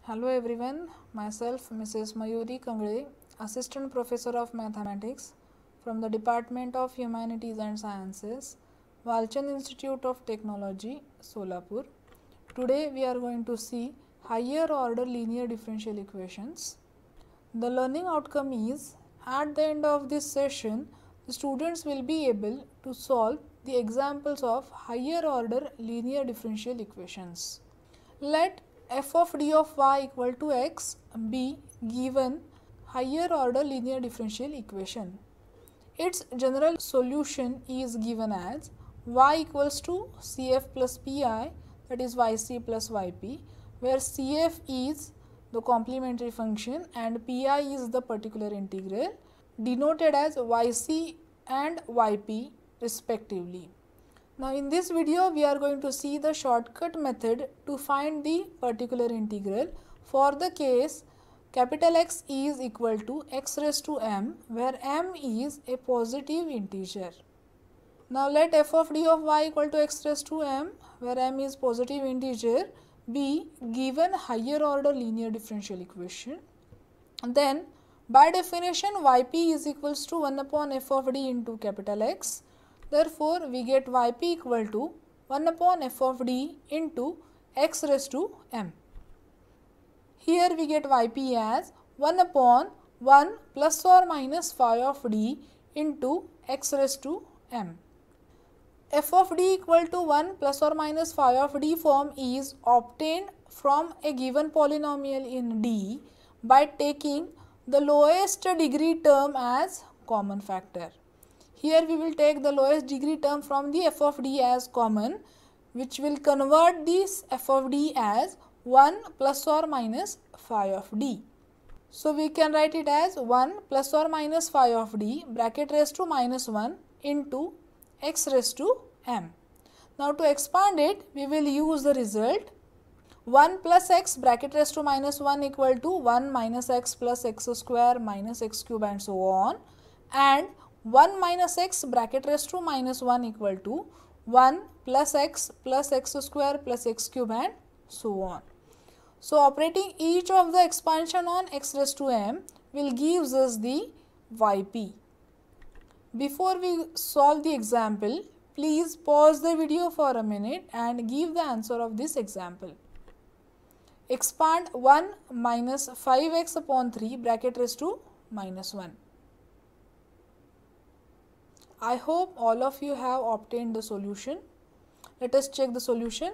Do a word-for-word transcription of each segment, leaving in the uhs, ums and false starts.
Hello everyone, myself Missus Mayuri Kangre, Assistant Professor of Mathematics from the Department of Humanities and Sciences, Walchand Institute of Technology, Solapur. Today we are going to see higher order linear differential equations. The learning outcome is, at the end of this session, the students will be able to solve the examples of higher order linear differential equations. Let f of d of y equal to x be given higher order linear differential equation. Its general solution is given as y equals to cf plus pi, that is yc plus yp, where cf is the complementary function and pi is the particular integral, denoted as yc and yp respectively. Now in this video we are going to see the shortcut method to find the particular integral for the case capital X is equal to x raised to m, where m is a positive integer. Now let f of d of y equal to x raised to m, where m is positive integer, be given higher order linear differential equation. Then by definition yp is equals to one upon f of d into capital X. Therefore, we get yp equal to one upon f of d into x raised to m. Here we get yp as one upon one plus or minus phi of d into x raised to m. F of d equal to one plus or minus phi of d form is obtained from a given polynomial in D by taking the lowest degree term as common factor. Here we will take the lowest degree term from the f of d as common, which will convert this f of d as one plus or minus phi of d. So we can write it as one plus or minus phi of d bracket raised to minus one into x raised to m. Now to expand it, we will use the result one plus x bracket raised to minus one equal to one minus x plus x square minus x cube and so on, and one minus x bracket raised to minus one equal to one plus x plus x square plus x cube and so on. So operating each of the expansion on x raised to m will gives us the yp. Before we solve the example, please pause the video for a minute and give the answer of this example. Expand one minus five x upon three bracket raised to minus one. I hope all of you have obtained the solution. Let us check the solution.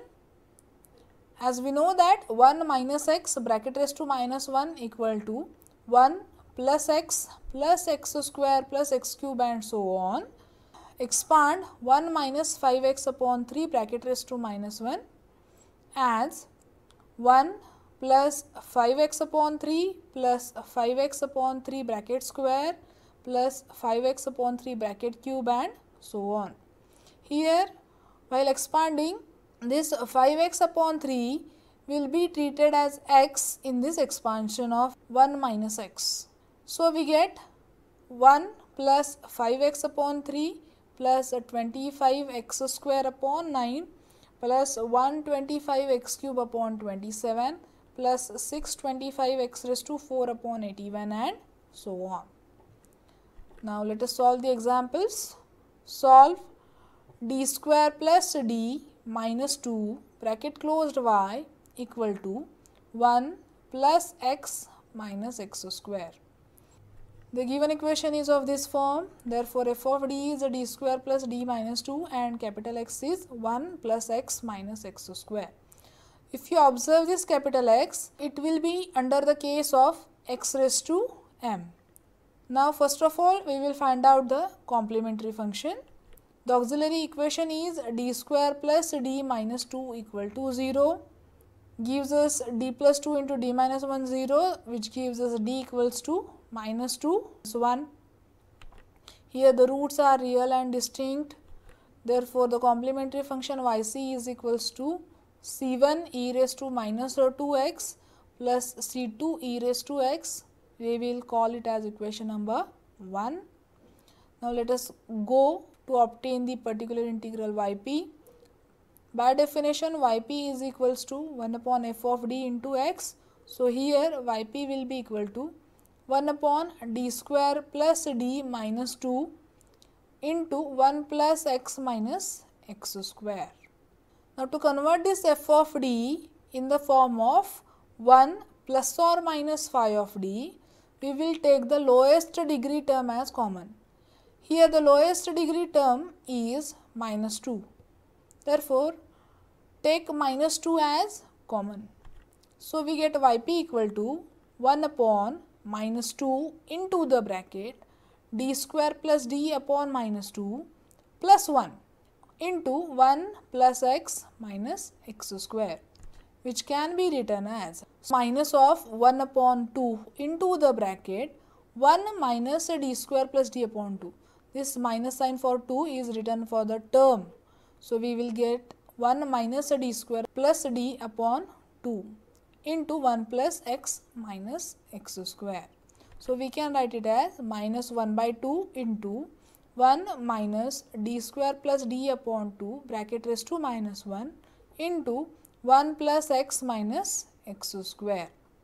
As we know that one minus x bracket raised to minus one equal to one plus x plus x square plus x cube and so on. Expand one minus five x upon three bracket raised to minus one as one plus five x upon three plus five x upon three bracket square plus five x upon three bracket cube and so on. Here while expanding, this five x upon three will be treated as x in this expansion of one minus x. So we get one plus five x upon three plus twenty-five x square upon nine plus one hundred twenty-five x cube upon twenty-seven plus six hundred twenty-five x raised to four upon eighty-one and so on. Now let us solve the examples. Solve d square plus d minus two bracket closed y equal to one plus x minus x square. The given equation is of this form. Therefore, f of d is d square plus d minus two and capital X is one plus x minus x square. If you observe this capital X, it will be under the case of x raised to m. Now first of all, we will find out the complementary function. The auxiliary equation is d square plus d minus two equal to zero. Gives us d plus two into d minus one, zero, which gives us d equals to minus two, so one. Here the roots are real and distinct. Therefore, the complementary function yc is equals to c one e raised to minus two x plus c two e raised to x. We will call it as equation number one. Now let us go to obtain the particular integral yp. By definition, yp is equals to one upon f of d into x. So here yp will be equal to one upon d square plus d minus two into one plus x minus x square. Now to convert this f of d in the form of one plus or minus phi of d, we will take the lowest degree term as common. Here the lowest degree term is minus two. Therefore, take minus two as common. So we get yp equal to one upon minus two into the bracket d square plus d upon minus two plus one into one plus x minus x square, which can be written as minus of one upon two into the bracket one minus d square plus d upon two. This minus sign for two is written for the term. So we will get one minus d square plus d upon two into one plus x minus x square. So we can write it as minus one by two into one minus d square plus d upon two bracket raised to minus one into one plus x minus x square.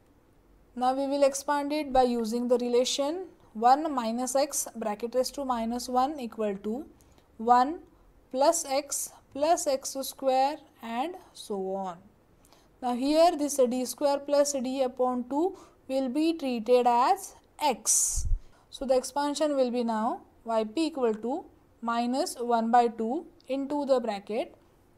Now we will expand it by using the relation one minus x bracket raised to minus one equal to one plus x plus x square and so on. Now here this d square plus d upon two will be treated as x. So the expansion will be now yp equal to minus one by two into the bracket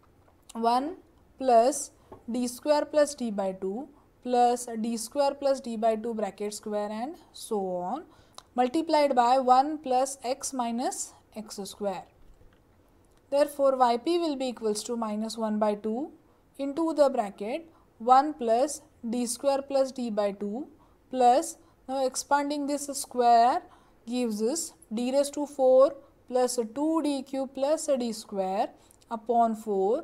one plus d square plus d by two plus d square plus d by two bracket square and so on, multiplied by one plus x minus x square. Therefore, yp will be equals to minus one by two into the bracket one plus d square plus d by two plus, now expanding this square gives us d raised to four plus two d cube plus d square upon four,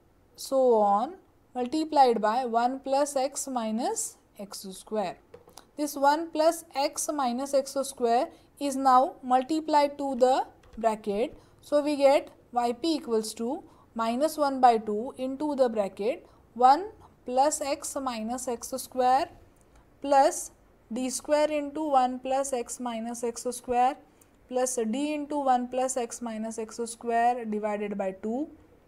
so on, multiplied by one plus x minus x square. This one plus x minus x square is now multiplied to the bracket. So we get yp equals to minus one by two into the bracket one plus x minus x square plus d square into one plus x minus x square plus d into one plus x minus x square divided by two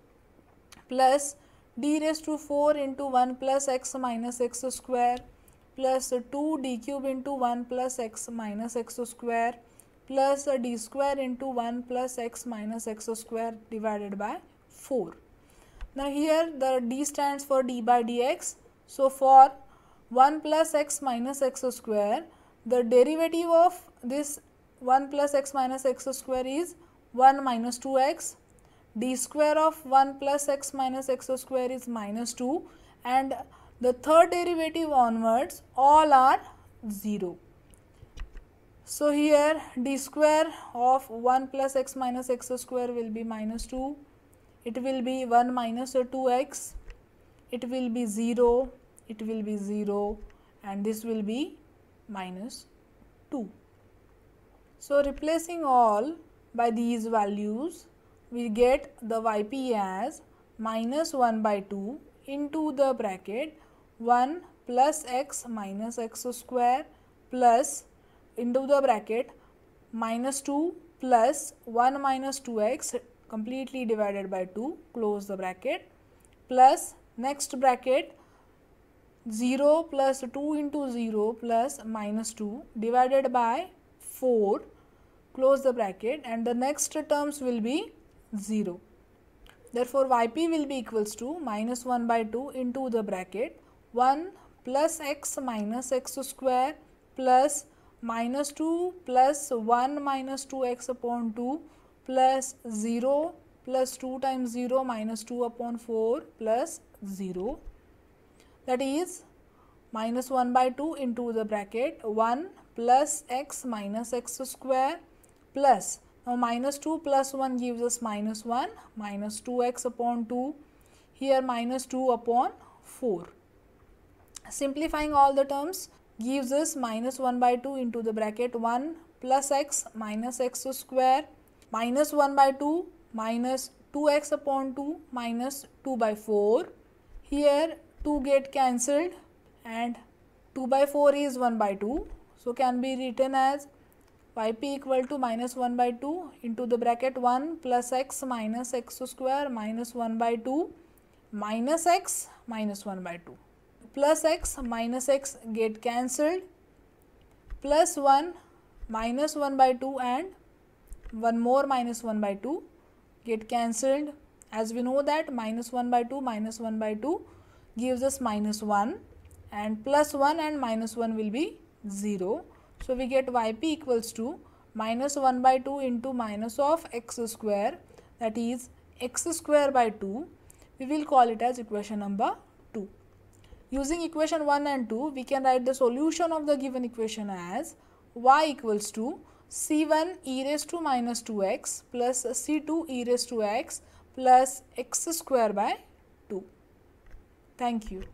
plus d raised to four into one plus x minus x square plus two d cube into one plus x minus x square plus d square into one plus x minus x square divided by four. Now here the d stands for d by dx. So for one plus x minus x square, the derivative of this one plus x minus x square is one minus two x. D square of one plus x minus x square is minus two, and the third derivative onwards all are zero. So here d square of one plus x minus x square will be minus two, it will be one minus two x, it will be zero, it will be zero, and this will be minus two. So replacing all by these values, we get the yp as minus one by two into the bracket one plus x minus x square plus into the bracket minus two plus one minus two x completely divided by two, close the bracket, plus next bracket zero plus two into zero plus minus two divided by four, close the bracket, and the next terms will be zero. Therefore, yp will be equals to minus one by two into the bracket one plus x minus x square plus minus two plus one minus two x upon two plus zero plus two times zero minus two upon four plus zero, that is minus one by two into the bracket one plus x minus x square plus, now minus two plus one gives us minus one, minus two x upon two, here minus two upon four. Simplifying all the terms gives us minus one by two into the bracket one plus x minus x square minus one by two minus two x upon two minus two by four. Here two get cancelled and two by four is one by two. So can be written as yp equal to minus one by two into the bracket one plus x minus x square minus one by two minus x minus one by two. Plus x minus x get cancelled, plus one minus one by two and one more minus one by two get cancelled. As we know that minus one by two minus one by two gives us minus one, and plus one and minus one will be zero. So we get yp equals to minus one by two into minus of x square, that is x square by two. We will call it as equation number two. Using equation one and two, we can write the solution of the given equation as y equals to c one e raised to minus two x plus c two e raised to x plus x square by two. Thank you.